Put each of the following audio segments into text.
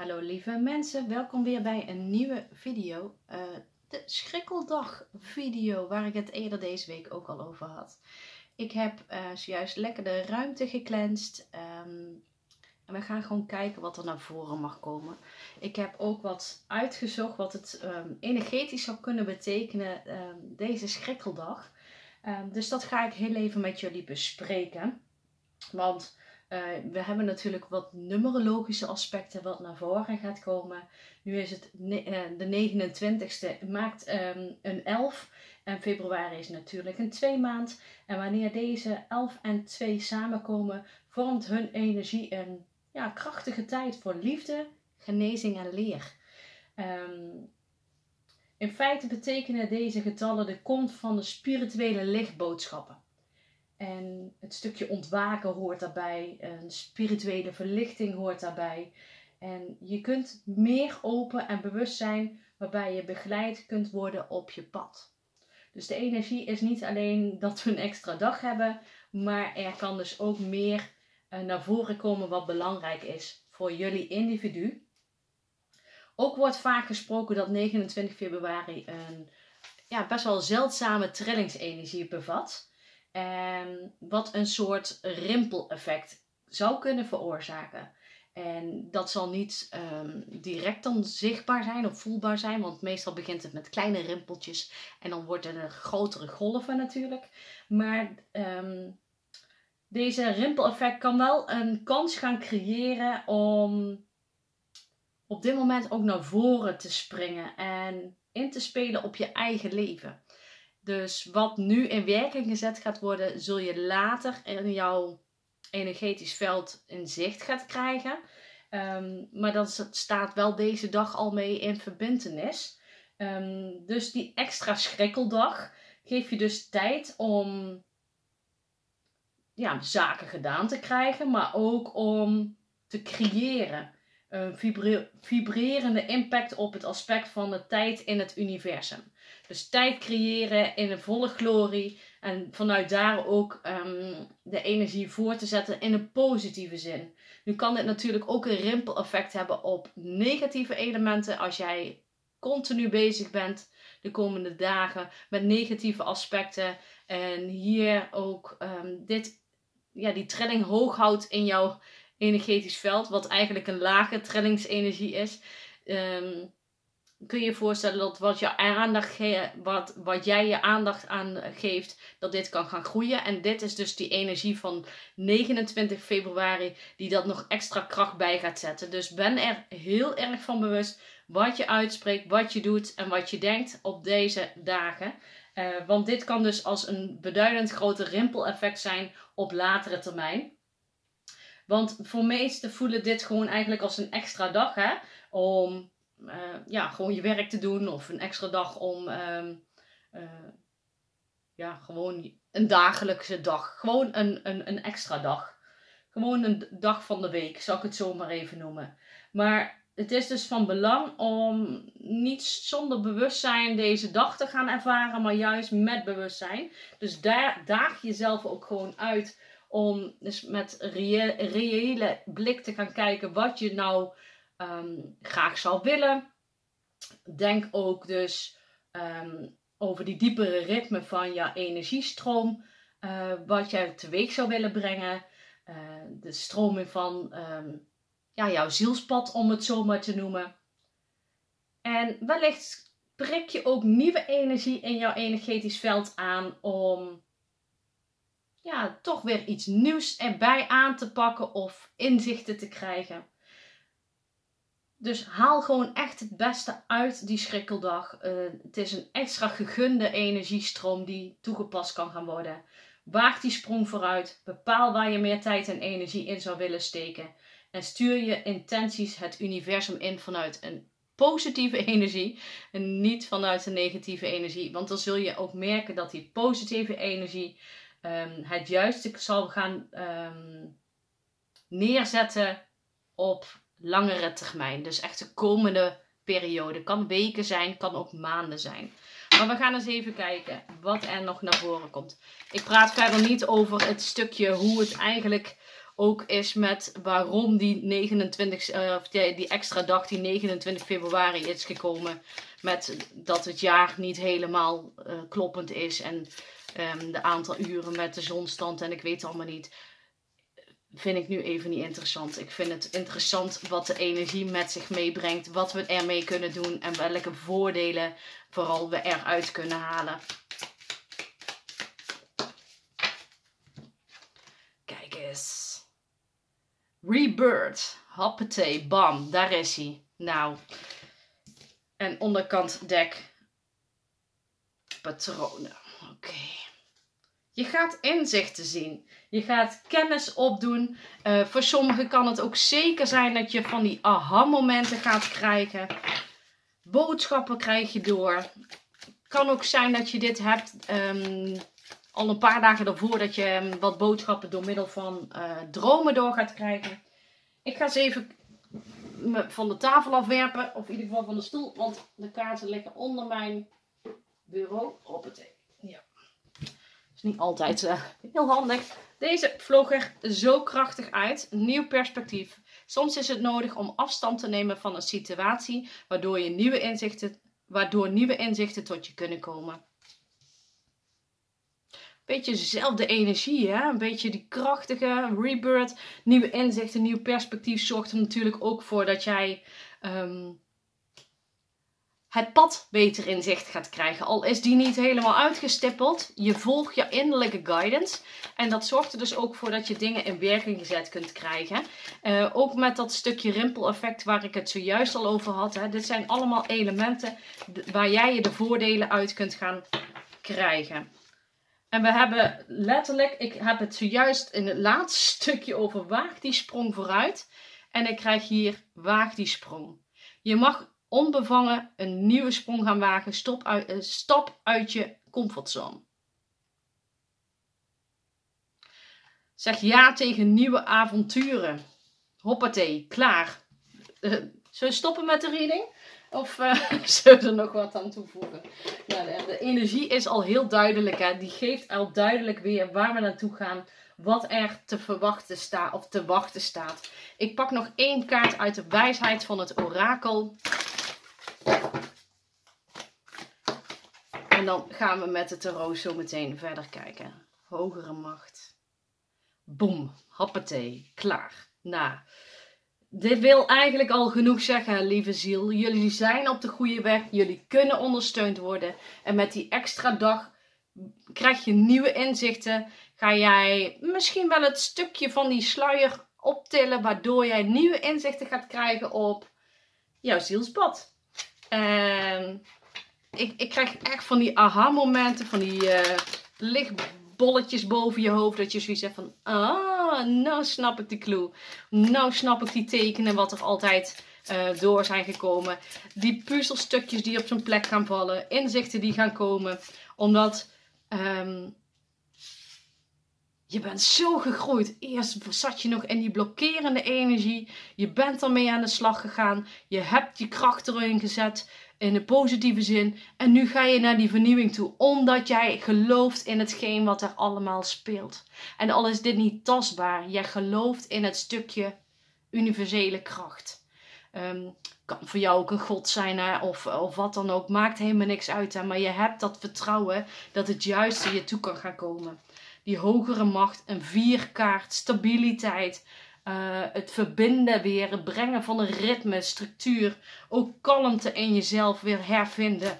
Hallo lieve mensen, welkom weer bij een nieuwe video. De schrikkeldag video waar ik het eerder deze week ook al over had. Ik heb zojuist lekker de ruimte gecleansed en we gaan gewoon kijken wat er naar voren mag komen. Ik heb ook wat uitgezocht wat het energetisch zou kunnen betekenen deze schrikkeldag. Dus dat ga ik heel even met jullie bespreken. Want we hebben natuurlijk wat numerologische aspecten wat naar voren gaat komen. Nu is het de 29ste, maakt een 11 en februari is natuurlijk een 2 maand. En wanneer deze 11 en 2 samenkomen, vormt hun energie een krachtige tijd voor liefde, genezing en leer. In feite betekenen deze getallen de komst van de spirituele lichtboodschappen. En het stukje ontwaken hoort daarbij, een spirituele verlichting hoort daarbij. En je kunt meer open en bewust zijn waarbij je begeleid kunt worden op je pad. Dus de energie is niet alleen dat we een extra dag hebben, maar er kan dus ook meer naar voren komen wat belangrijk is voor jullie individu. Ook wordt vaak gesproken dat 29 februari een best wel zeldzame trillingsenergie bevat. En wat een soort rimpeleffect zou kunnen veroorzaken. En dat zal niet direct dan zichtbaar zijn of voelbaar zijn. Want meestal begint het met kleine rimpeltjes. En dan worden er grotere golven natuurlijk. Maar deze rimpeleffect kan wel een kans gaan creëren om op dit moment ook naar voren te springen. En in te spelen op je eigen leven. Dus wat nu in werking gezet gaat worden, zul je later in jouw energetisch veld in zicht gaat krijgen. Maar dan staat wel deze dag al mee in verbintenis. Dus die extra schrikkeldag geeft je dus tijd om zaken gedaan te krijgen, maar ook om te creëren. Een vibrerende impact op het aspect van de tijd in het universum. Dus tijd creëren in een volle glorie. En vanuit daar ook de energie voor te zetten in een positieve zin. Nu kan dit natuurlijk ook een rimpeleffect hebben op negatieve elementen. Als jij continu bezig bent de komende dagen met negatieve aspecten. En hier ook die trilling hoog houdt in jouw energetisch veld. Wat eigenlijk een lage trillingsenergie is. Kun je je voorstellen dat wat jij je aandacht aan geeft, dat dit kan gaan groeien. En dit is dus die energie van 29 februari die dat nog extra kracht bij gaat zetten. Dus ben er heel erg van bewust wat je uitspreekt, wat je doet en wat je denkt op deze dagen. Want dit kan dus als een beduidend groter rimpeleffect zijn op latere termijn. Want voor meesten voelen dit gewoon eigenlijk als een extra dag, hè? Om gewoon je werk te doen. Of een extra dag om gewoon een dagelijkse dag. Gewoon een extra dag. Gewoon een dag van de week, zal ik het zo maar even noemen. Maar het is dus van belang om niet zonder bewustzijn deze dag te gaan ervaren, maar juist met bewustzijn. Dus daag jezelf ook gewoon uit om dus met reële blik te gaan kijken wat je nou graag zou willen. Denk ook dus over die diepere ritme van jouw energiestroom. Wat jij teweeg zou willen brengen. De stroming van jouw zielspad, om het zo maar te noemen. En wellicht prik je ook nieuwe energie in jouw energetisch veld aan om toch weer iets nieuws erbij aan te pakken of inzichten te krijgen. Dus haal gewoon echt het beste uit die schrikkeldag. Het is een extra gegunde energiestroom die toegepast kan gaan worden. Waag die sprong vooruit. Bepaal waar je meer tijd en energie in zou willen steken. En stuur je intenties het universum in vanuit een positieve energie. En niet vanuit een negatieve energie. Want dan zul je ook merken dat die positieve energie het juiste zal gaan neerzetten op langere termijn. Dus echt de komende periode. Kan weken zijn, kan ook maanden zijn. Maar we gaan eens even kijken wat er nog naar voren komt. Ik praat verder niet over het stukje hoe het eigenlijk ook is met waarom die die extra dag, die 29 februari is gekomen. Met dat het jaar niet helemaal kloppend is en de aantal uren met de zonstand en ik weet het allemaal niet. Vind ik nu even niet interessant. Ik vind het interessant wat de energie met zich meebrengt. Wat we ermee kunnen doen. En welke voordelen vooral we eruit kunnen halen. Kijk eens. Rebirth. Hoppatee. Bam. Daar is hij. Nou. En onderkant dek. Patronen. Oké. Je gaat inzichten zien. Je gaat kennis opdoen. Voor sommigen kan het ook zeker zijn dat je van die aha-momenten gaat krijgen. Boodschappen krijg je door. Kan ook zijn dat je dit hebt al een paar dagen daarvoor. Dat je wat boodschappen door middel van dromen door gaat krijgen. Ik ga ze even van de tafel afwerpen. Of in ieder geval van de stoel. Want de kaarten liggen onder mijn bureau. Hoppatee. Ja. Is niet altijd heel handig. Deze vloog er zo krachtig uit. Nieuw perspectief. Soms is het nodig om afstand te nemen van een situatie. Waardoor nieuwe inzichten tot je kunnen komen. Beetje dezelfde energie, hè? Een beetje die krachtige rebirth. Nieuwe inzichten, nieuw perspectief zorgt er natuurlijk ook voor dat jij het pad beter in zicht gaat krijgen. Al is die niet helemaal uitgestippeld. Je volgt je innerlijke guidance. En dat zorgt er dus ook voor dat je dingen in werking gezet kunt krijgen. Ook met dat stukje rimpeleffect waar ik het zojuist al over had. Hè. Dit zijn allemaal elementen waar jij je de voordelen uit kunt gaan krijgen. En we hebben letterlijk, ik heb het zojuist in het laatste stukje over waag die sprong vooruit. En ik krijg hier waag die sprong. Je mag onbevangen een nieuwe sprong gaan wagen. Stap uit je comfortzone. Zeg ja tegen nieuwe avonturen. Hoppatee, klaar. Zullen we stoppen met de reading? Of zullen we er nog wat aan toevoegen? Ja, de energie is al heel duidelijk. Hè? Die geeft al duidelijk weer waar we naartoe gaan. Wat er te verwachten staat of te wachten staat. Ik pak nog 1 kaart uit de wijsheid van het orakel. En dan gaan we met de tarot zo meteen verder kijken. Hogere macht. Boom. Hoppatee. Klaar. Nou. Dit wil eigenlijk al genoeg zeggen, lieve ziel. Jullie zijn op de goede weg. Jullie kunnen ondersteund worden. En met die extra dag krijg je nieuwe inzichten. Ga jij misschien wel het stukje van die sluier optillen. Waardoor jij nieuwe inzichten gaat krijgen op jouw zielspad. En ik krijg echt van die aha momenten. Van die lichtbolletjes boven je hoofd. Dat je zoiets hebt van, nou snap ik de clue. Nou snap ik die tekenen wat er altijd door zijn gekomen. Die puzzelstukjes die op zijn plek gaan vallen. Inzichten die gaan komen. Omdat je bent zo gegroeid. Eerst zat je nog in die blokkerende energie. Je bent ermee aan de slag gegaan. Je hebt je kracht erin gezet. In de positieve zin. En nu ga je naar die vernieuwing toe. Omdat jij gelooft in hetgeen wat er allemaal speelt. En al is dit niet tastbaar. Jij gelooft in het stukje universele kracht. Kan voor jou ook een god zijn. Hè? Of wat dan ook. Maakt helemaal niks uit. Hè? Maar je hebt dat vertrouwen. Dat het juiste je toe kan gaan komen. Die hogere macht. Een 4-kaart. Stabiliteit. Het verbinden weer, het brengen van een ritme, structuur, ook kalmte in jezelf weer hervinden.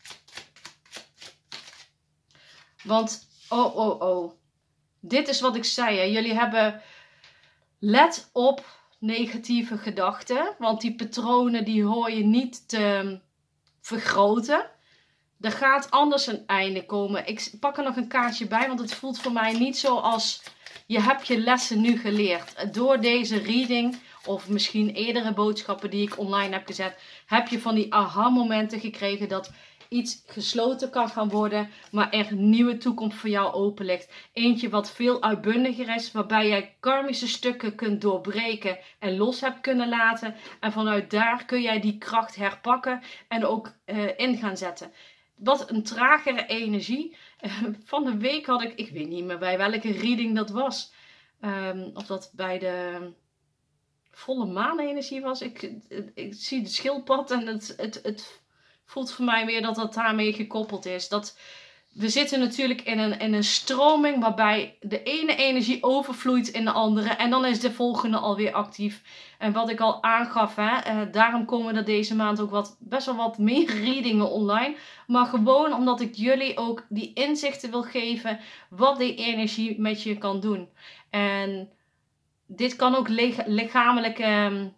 Want, dit is wat ik zei, hè. Jullie hebben, let op negatieve gedachten, want die patronen die hoor je niet te vergroten. Er gaat anders een einde komen. Ik pak er nog een kaartje bij, want het voelt voor mij niet zo als je hebt je lessen nu geleerd. Door deze reading, of misschien eerdere boodschappen die ik online heb gezet, heb je van die aha momenten gekregen dat iets gesloten kan gaan worden, maar er een nieuwe toekomst voor jou open ligt. Eentje wat veel uitbundiger is, waarbij jij karmische stukken kunt doorbreken en los hebt kunnen laten. En vanuit daar kun jij die kracht herpakken en ook in gaan zetten. Wat een tragere energie. Van de week had ik weet niet meer bij welke reading dat was. Of dat bij de volle maanenergie was. Ik zie de schildpad en het voelt voor mij weer dat dat daarmee gekoppeld is. Dat we zitten natuurlijk in een stroming waarbij de ene energie overvloeit in de andere. En dan is de volgende alweer actief. En wat ik al aangaf, daarom komen er deze maand ook best wel wat meer readingen online. Maar gewoon omdat ik jullie ook die inzichten wil geven wat die energie met je kan doen. En dit kan ook lichamelijke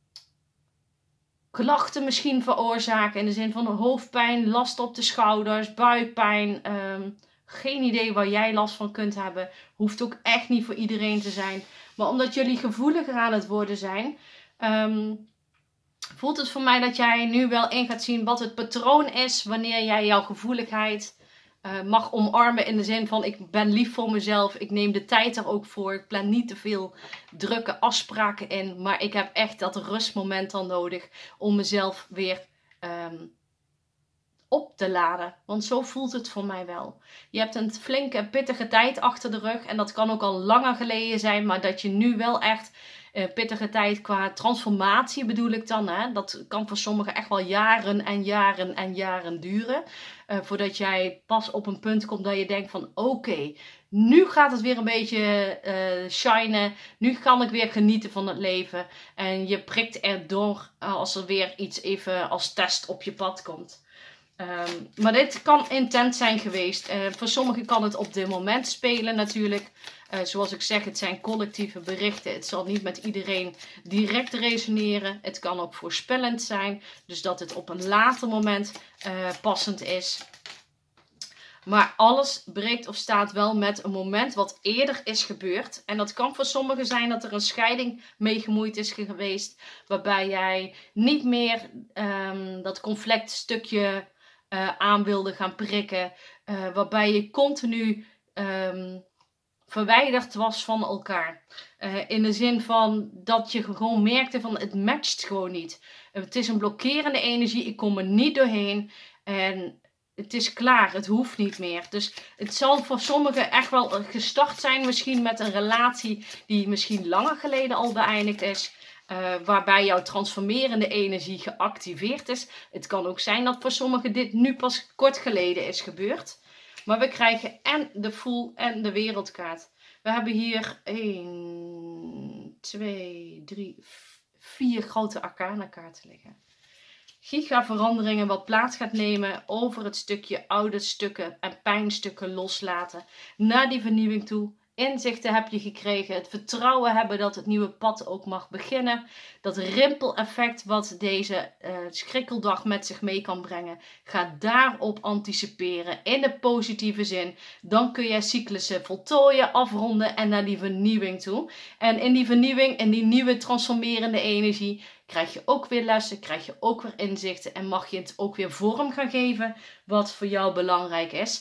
klachten misschien veroorzaken. In de zin van hoofdpijn, last op de schouders, buikpijn. Geen idee waar jij last van kunt hebben. Hoeft ook echt niet voor iedereen te zijn. Maar omdat jullie gevoeliger aan het worden zijn, voelt het voor mij dat jij nu wel in gaat zien wat het patroon is wanneer jij jouw gevoeligheid mag omarmen in de zin van ik ben lief voor mezelf, ik neem de tijd er ook voor, ik plan niet te veel drukke afspraken in, maar ik heb echt dat rustmoment dan nodig om mezelf weer op te laden, want zo voelt het voor mij wel. Je hebt een flinke pittige tijd achter de rug en dat kan ook al langer geleden zijn, maar dat je nu wel echt pittige tijd qua transformatie bedoel ik dan. Hè? Dat kan voor sommigen echt wel jaren en jaren en jaren duren. Voordat jij pas op een punt komt dat je denkt van oké, nu gaat het weer een beetje shinen. Nu kan ik weer genieten van het leven. En je prikt erdoor als er weer iets even als test op je pad komt. Maar dit kan intens zijn geweest. Voor sommigen kan het op dit moment spelen natuurlijk. Zoals ik zeg, het zijn collectieve berichten. Het zal niet met iedereen direct resoneren. Het kan ook voorspellend zijn. Dus dat het op een later moment passend is. Maar alles breekt of staat wel met een moment wat eerder is gebeurd. En dat kan voor sommigen zijn dat er een scheiding mee gemoeid is geweest. Waarbij jij niet meer dat conflictstukje aan wilde gaan prikken. Waarbij je continu verwijderd was van elkaar. In de zin van dat je gewoon merkte van het matcht gewoon niet. Het is een blokkerende energie. Ik kom er niet doorheen. En het is klaar. Het hoeft niet meer. Dus het zal voor sommigen echt wel gestart zijn. Misschien met een relatie die misschien langer geleden al beëindigd is. Waarbij jouw transformerende energie geactiveerd is. Het kan ook zijn dat voor sommigen dit nu pas kort geleden is gebeurd. Maar we krijgen en de Fool en de wereldkaart. We hebben hier 1, 2, 3, 4 grote arcana kaarten liggen. Giga veranderingen wat plaats gaat nemen over het stukje oude stukken en pijnstukken loslaten. Naar die vernieuwing toe. Inzichten heb je gekregen. Het vertrouwen hebben dat het nieuwe pad ook mag beginnen. Dat rimpeleffect wat deze schrikkeldag met zich mee kan brengen. Ga daarop anticiperen in de positieve zin. Dan kun je cyclussen voltooien, afronden en naar die vernieuwing toe. En in die vernieuwing, in die nieuwe transformerende energie, krijg je ook weer lessen, krijg je ook weer inzichten. En mag je het ook weer vorm gaan geven wat voor jou belangrijk is.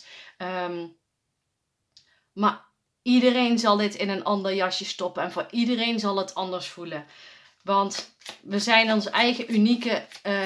Maar iedereen zal dit in een ander jasje stoppen. En voor iedereen zal het anders voelen. Want we zijn ons eigen unieke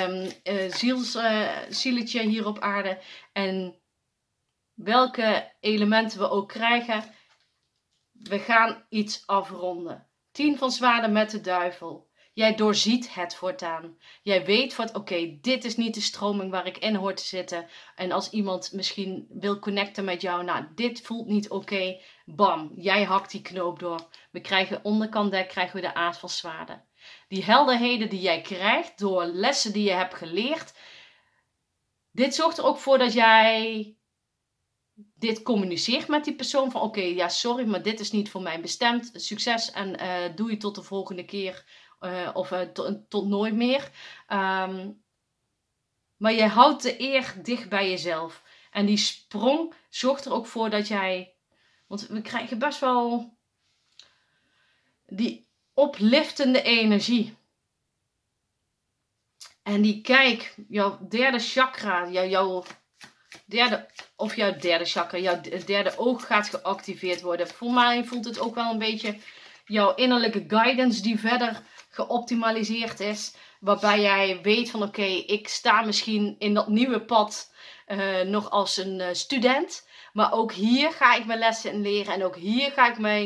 zieletje hier op aarde. En welke elementen we ook krijgen, we gaan iets afronden. 10 van zwaarden met de duivel. Jij doorziet het voortaan. Jij weet van oké, dit is niet de stroming waar ik in hoor te zitten. En als iemand misschien wil connecten met jou, nou dit voelt niet oké. Bam, jij hakt die knoop door. We krijgen onderkant dek, krijgen we de aas van zwaarden. Die helderheden die jij krijgt door lessen die je hebt geleerd. Dit zorgt er ook voor dat jij dit communiceert met die persoon. Van oké, ja sorry, maar dit is niet voor mij bestemd. Succes en doe je tot de volgende keer. Tot nooit meer. Maar je houdt de eer dicht bij jezelf. En die sprong zorgt er ook voor dat jij... Want we krijgen best wel die opliftende energie. En die kijk, jouw derde chakra, jouw derde chakra, jouw derde oog gaat geactiveerd worden. Voor mij voelt het ook wel een beetje jouw innerlijke guidance die verder geoptimaliseerd is. Waarbij jij weet van oké, ik sta misschien in dat nieuwe pad nog als een student. Maar ook hier ga ik mijn lessen in leren. En ook hier ga ik mee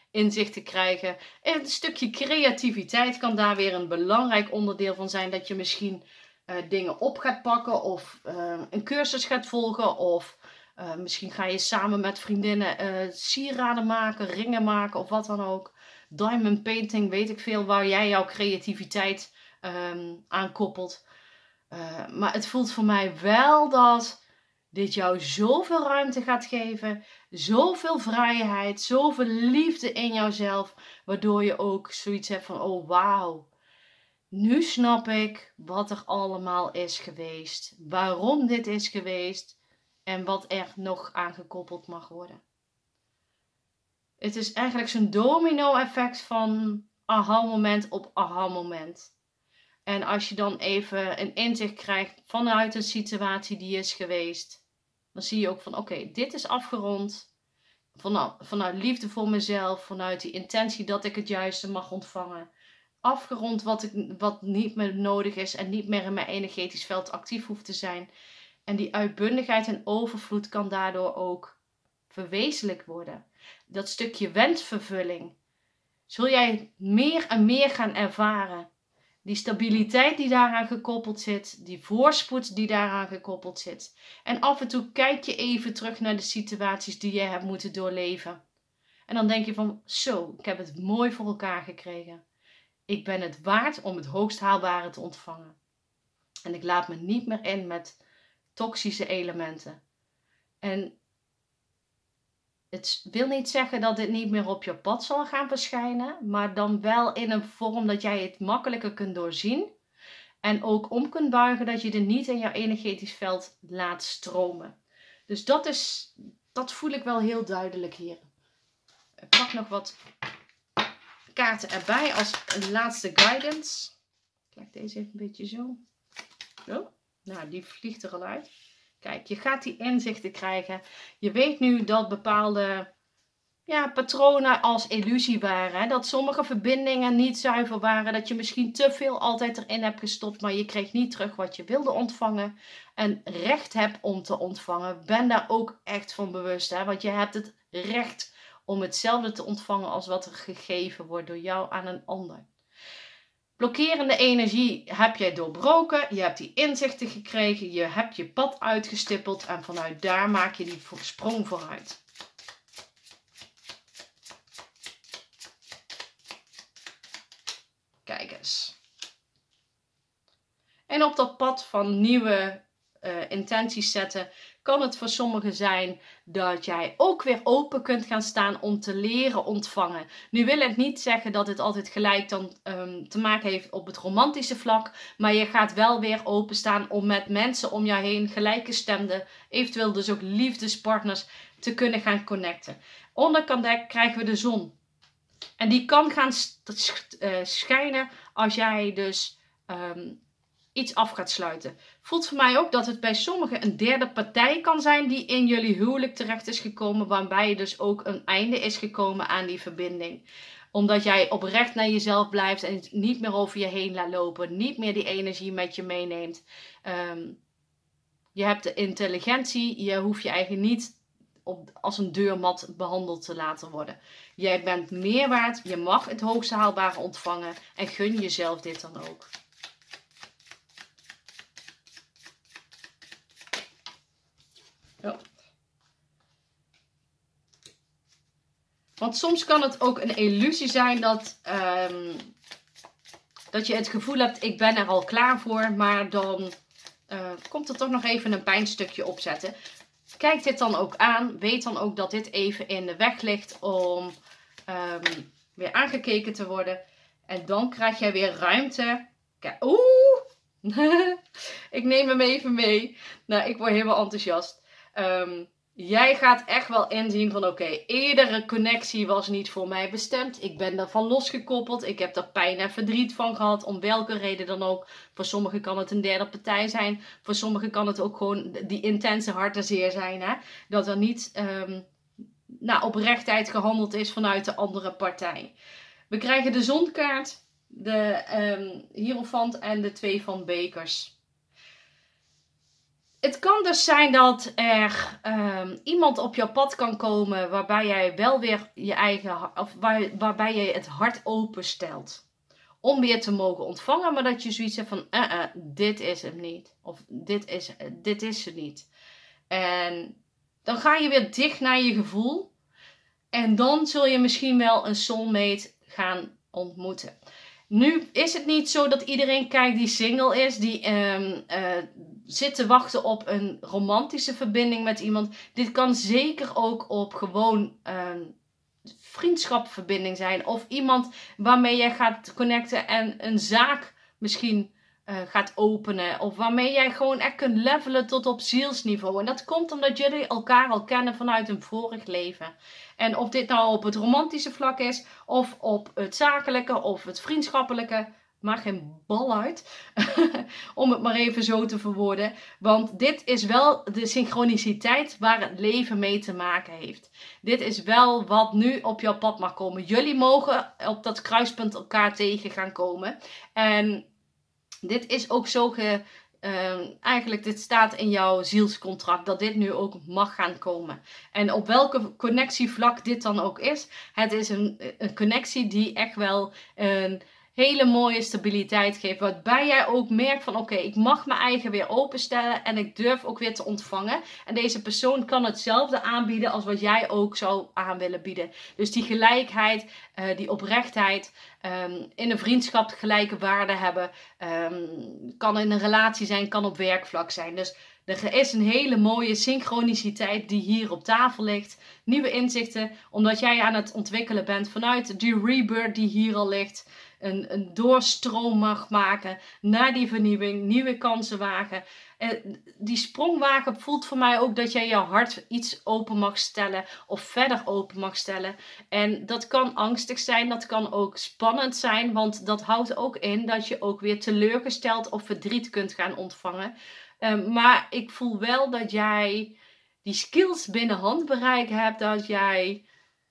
inzicht te krijgen. En een stukje creativiteit kan daar weer een belangrijk onderdeel van zijn. Dat je misschien dingen op gaat pakken of een cursus gaat volgen. Of misschien ga je samen met vriendinnen sieraden maken, ringen maken of wat dan ook. Diamond painting, weet ik veel, waar jij jouw creativiteit aan koppelt. Maar het voelt voor mij wel dat dit jou zoveel ruimte gaat geven. Zoveel vrijheid, zoveel liefde in jouzelf. Waardoor je ook zoiets hebt van, oh wauw. Nu snap ik wat er allemaal is geweest. Waarom dit is geweest. En wat er nog aangekoppeld mag worden. Het is eigenlijk zo'n domino effect van aha moment op aha moment. En als je dan even een inzicht krijgt vanuit een situatie die is geweest. Dan zie je ook van oké, dit is afgerond. Vanuit liefde voor mezelf. Vanuit die intentie dat ik het juiste mag ontvangen. Afgerond wat niet meer nodig is. En niet meer in mijn energetisch veld actief hoeft te zijn. En die uitbundigheid en overvloed kan daardoor ook verwezenlijk worden. Dat stukje wensvervulling. Zul jij meer en meer gaan ervaren. Die stabiliteit die daaraan gekoppeld zit. Die voorspoed die daaraan gekoppeld zit. En af en toe kijk je even terug naar de situaties die je hebt moeten doorleven. En dan denk je van zo, ik heb het mooi voor elkaar gekregen. Ik ben het waard om het hoogst haalbare te ontvangen. En ik laat me niet meer in met toxische elementen. En het wil niet zeggen dat dit niet meer op je pad zal gaan verschijnen. Maar dan wel in een vorm dat jij het makkelijker kunt doorzien. En ook om kunt buigen dat je er niet in jouw energetisch veld laat stromen. Dus dat voel ik wel heel duidelijk hier. Ik pak nog wat kaarten erbij als een laatste guidance. Ik leg deze even een beetje zo. Zo. Nou, die vliegt er al uit. Kijk, je gaat die inzichten krijgen. Je weet nu dat bepaalde patronen als illusie waren. Hè? Dat sommige verbindingen niet zuiver waren. Dat je misschien te veel altijd erin hebt gestopt. Maar je kreeg niet terug wat je wilde ontvangen. En recht hebt om te ontvangen. Ben daar ook echt van bewust. Hè? Want je hebt het recht om hetzelfde te ontvangen als wat er gegeven wordt door jou aan een ander. Blokkerende energie heb jij doorbroken. Je hebt die inzichten gekregen. Je hebt je pad uitgestippeld. En vanuit daar maak je die sprong vooruit. Kijk eens. En op dat pad van nieuwe intenties zetten, kan het voor sommigen zijn dat jij ook weer open kunt gaan staan om te leren ontvangen. Nu wil ik niet zeggen dat het altijd gelijk dan te maken heeft op het romantische vlak, maar je gaat wel weer openstaan om met mensen om jou heen, gelijkgestemden, eventueel dus ook liefdespartners, te kunnen gaan connecten. Onderkant dek krijgen we de zon. En die kan gaan schijnen als jij dus iets af gaat sluiten. Voelt voor mij ook dat het bij sommigen een derde partij kan zijn die in jullie huwelijk terecht is gekomen, waarbij dus ook een einde is gekomen aan die verbinding. Omdat jij oprecht naar jezelf blijft en het niet meer over je heen laat lopen, niet meer die energie met je meeneemt. Je hebt de intelligentie, je hoeft je eigen niet als een deurmat behandeld te laten worden. Jij bent meer waard, je mag het hoogste haalbare ontvangen en gun jezelf dit dan ook. Ja. Want soms kan het ook een illusie zijn dat je het gevoel hebt, ik ben er al klaar voor, maar dan komt er toch nog even een pijnstukje opzetten. Kijk dit dan ook aan. Weet dan ook dat dit even in de weg ligt om weer aangekeken te worden. En dan krijg jij weer ruimte. Kijk, ik neem hem even mee. Nou, ik word helemaal enthousiast. Jij gaat echt wel inzien van oké, eerdere connectie was niet voor mij bestemd. Ik ben daarvan losgekoppeld. Ik heb er pijn en verdriet van gehad. Om welke reden dan ook. Voor sommigen kan het een derde partij zijn. Voor sommigen kan het ook gewoon die intense hartenzeer zijn. Hè? Dat er niet oprechtheid gehandeld is vanuit de andere partij. We krijgen de zonkaart, de hierophant en de 2 van bekers. Het kan dus zijn dat er iemand op jouw pad kan komen waarbij jij wel weer je eigen, of waarbij je het hart openstelt om weer te mogen ontvangen, maar dat je zoiets hebt van, dit is hem niet. Of dit is ze niet. En dan ga je weer dicht naar je gevoel. En dan zul je misschien wel een soulmate gaan ontmoeten. Nu is het niet zo dat iedereen kijkt die single is, die zit te wachten op een romantische verbinding met iemand. Dit kan zeker ook op gewoon vriendschapsverbinding zijn. Of iemand waarmee jij gaat connecten en een zaak misschien gaat openen. Of waarmee jij gewoon echt kunt levelen tot op zielsniveau. En dat komt omdat jullie elkaar al kennen vanuit een vorig leven. En of dit nou op het romantische vlak is, of op het zakelijke, of het vriendschappelijke, maakt geen bal uit. Om het maar even zo te verwoorden. Want dit is wel de synchroniciteit waar het leven mee te maken heeft. Dit is wel wat nu op jouw pad mag komen. Jullie mogen op dat kruispunt elkaar tegen gaan komen. En dit is ook zo eigenlijk, dit staat in jouw zielscontract, dat dit nu ook mag gaan komen. En op welke connectievlak dit dan ook is, het is een connectie die echt wel een hele mooie stabiliteit geeft. Waarbij jij ook merkt van oké, ik mag mijn eigen weer openstellen en ik durf ook weer te ontvangen. En deze persoon kan hetzelfde aanbieden als wat jij ook zou aan willen bieden. Dus die gelijkheid, die oprechtheid, in een vriendschap gelijke waarden hebben. Kan in een relatie zijn, kan op werkvlak zijn. Dus er is een hele mooie synchroniciteit die hier op tafel ligt. Nieuwe inzichten, omdat jij aan het ontwikkelen bent vanuit die rebirth die hier al ligt. Een doorstroom mag maken naar die vernieuwing, nieuwe kansen wagen. Die sprongwagen voelt voor mij ook dat jij je hart iets open mag stellen of verder open mag stellen. En dat kan angstig zijn, dat kan ook spannend zijn, want dat houdt ook in dat je ook weer teleurgesteld of verdriet kunt gaan ontvangen. Maar ik voel wel dat jij die skills binnen handbereik hebt, dat jij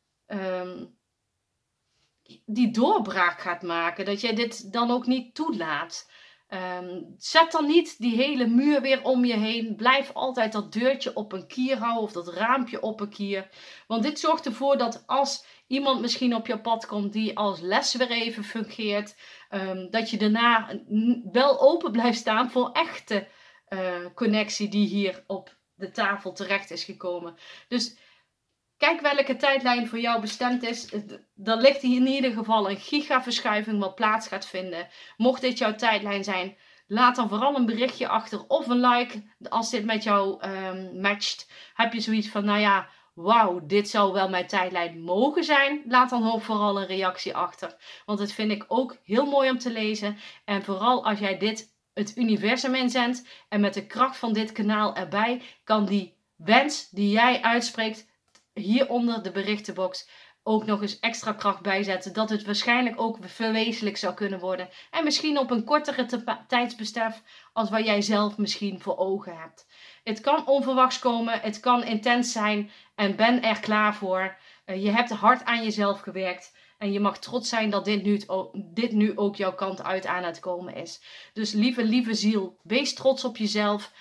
die doorbraak gaat maken. Dat jij dit dan ook niet toelaat. Zet dan niet die hele muur weer om je heen. Blijf altijd dat deurtje op een kier houden of dat raampje op een kier. Want dit zorgt ervoor dat als iemand misschien op je pad komt die als les weer even fungeert, dat je daarna wel open blijft staan voor echte connectie die hier op de tafel terecht is gekomen. Dus kijk welke tijdlijn voor jou bestemd is. Er ligt hier in ieder geval een gigaverschuiving wat plaats gaat vinden. Mocht dit jouw tijdlijn zijn, laat dan vooral een berichtje achter of een like als dit met jou matcht. Heb je zoiets van, nou ja, wauw, dit zou wel mijn tijdlijn mogen zijn. Laat dan ook vooral een reactie achter. Want dat vind ik ook heel mooi om te lezen. En vooral als jij dit het universum inzendt en met de kracht van dit kanaal erbij, kan die wens die jij uitspreekt hieronder de berichtenbox ook nog eens extra kracht bijzetten. Dat het waarschijnlijk ook verwezenlijk zou kunnen worden. En misschien op een kortere tijdsbestek als waar jij zelf misschien voor ogen hebt. Het kan onverwachts komen. Het kan intens zijn. En ben er klaar voor. Je hebt hard aan jezelf gewerkt. En je mag trots zijn dat dit nu ook jouw kant uit aan het komen is. Dus lieve ziel, wees trots op jezelf.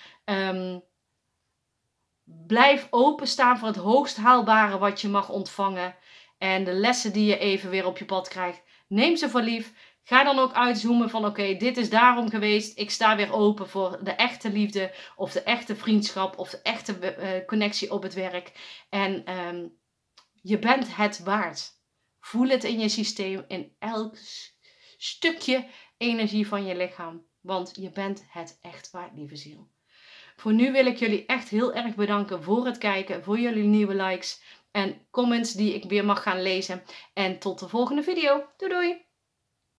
Blijf openstaan voor het hoogst haalbare wat je mag ontvangen. En de lessen die je even weer op je pad krijgt, neem ze voor lief. Ga dan ook uitzoomen van oké, dit is daarom geweest. Ik sta weer open voor de echte liefde of de echte vriendschap of de echte connectie op het werk. En je bent het waard. Voel het in je systeem, in elk stukje energie van je lichaam. Want je bent het echt waard, lieve ziel. Voor nu wil ik jullie echt heel erg bedanken voor het kijken, voor jullie nieuwe likes en comments die ik weer mag gaan lezen. En tot de volgende video. Doei doei!